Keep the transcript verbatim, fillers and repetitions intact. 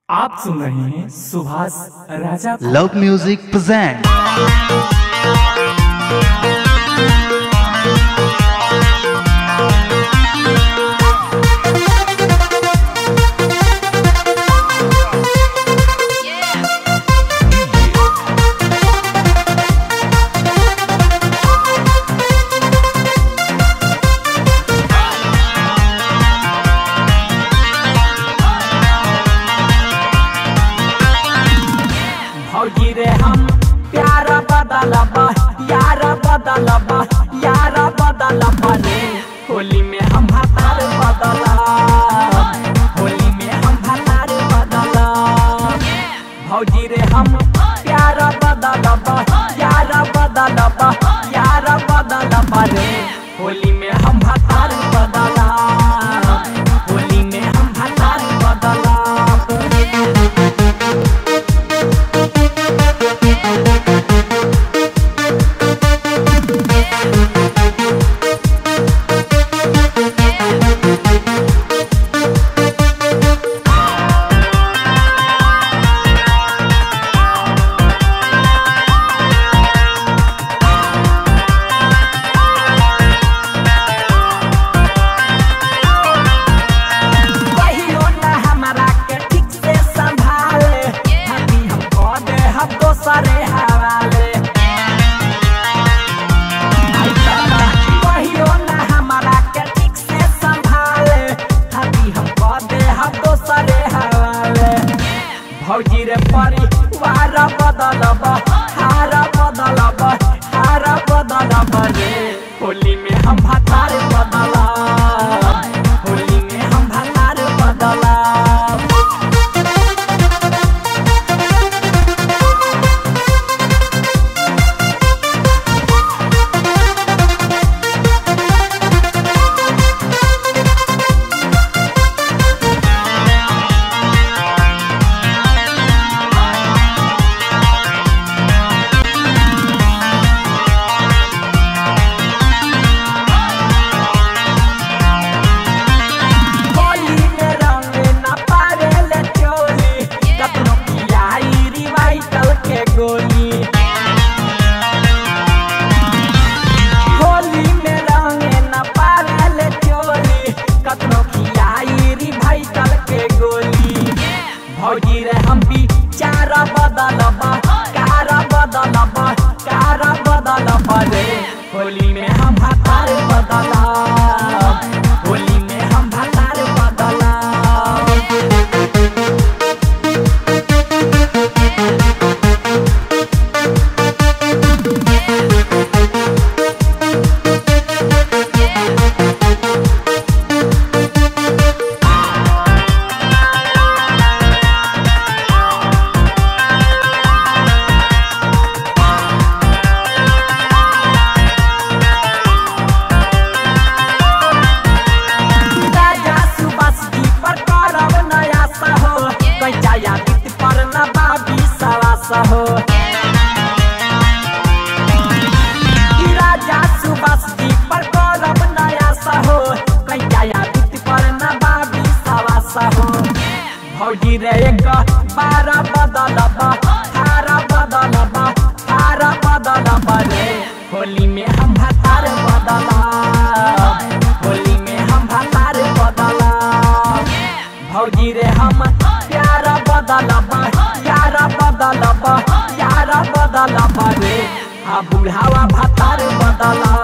आप सुन रहे हैं Subhash Raja. Love music present. गिरे हम प्यार बदलबा यार बदलबा यार बदलबा रे होली में हम भतार बदला होली में हम भतार बदला भौजी रे हम प्यार बदलबा यार बदलबा यार बदलबा रे होली में हम भतार बदला होली में हम भतार बदला। सारे हवाले कहियो ना हमारा के ठीक से संभाले अभी हम दे हम दोसरे हवाले भौजी रे परिवार बदलबा हार बदलबा हार बदलबा रे होली में हम भतार बदला होली में हम भतार बदला। होली में रंगे न पावेले चोली कतनो खियाई भाई कल के गोली भौजी रे हम भी चारा बदलबा कारा बदलबा कारा बदलबा रे होली में हम भतार बदला होली में हम भतार बदला। हो राजा सुबास जी पर करब नया सहो कैया बीत पर न बाबी सवा सहो भौजी रे एक बार बदलबा हार बदलबा हार बदलबा रे होली में हम भतार बदला होली में हम भतार बदला भौजी रे हम प्यार बदलबा यार बदलबा यार बदलबा रे आ बुढ़ावा भतार बदला।